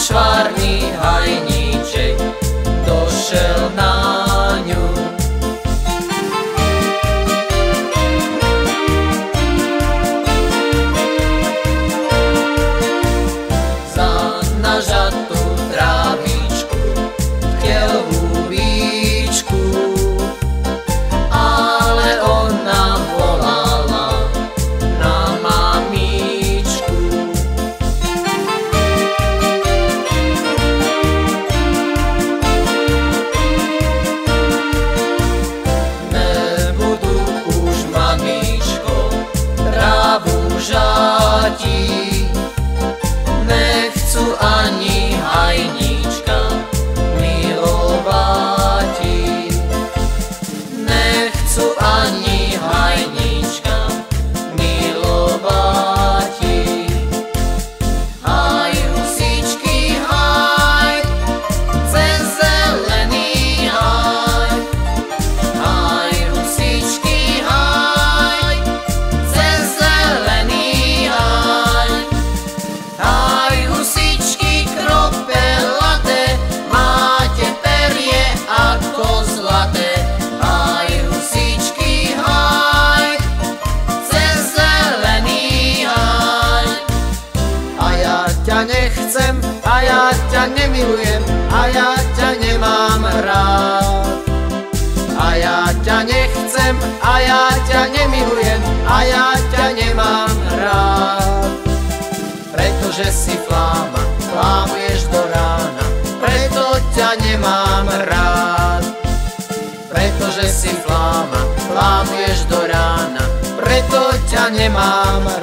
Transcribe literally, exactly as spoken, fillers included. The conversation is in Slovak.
švárny hajníček došel na ňu. Za nažatú trávičku chtěl hubíčku, ale ona volala na mamičku. Nebudu už, mamičko, trávu žáti, nechcu ani hajníčka milováti. Nechcu ani hajníčka milováti. Haj, husičky, haj, cez zelený haj. Haj, husičky, haj, cez zelený haj. Haj, husičky kropelaté, máte perie ako zlaté. Haj, husičky, haj, cez zelený haj. A ja ťa nechcem, a ja ťa nemilujem, a ja ťa nemám rád. A ja ťa nechcem, a ja ťa nemilujem, a ja ťa nemám rád. Pretože si fláma, flámuješ do rána, preto ťa nemám rád. Pretože si fláma, flámuješ do rána, preto ťa nemám rád.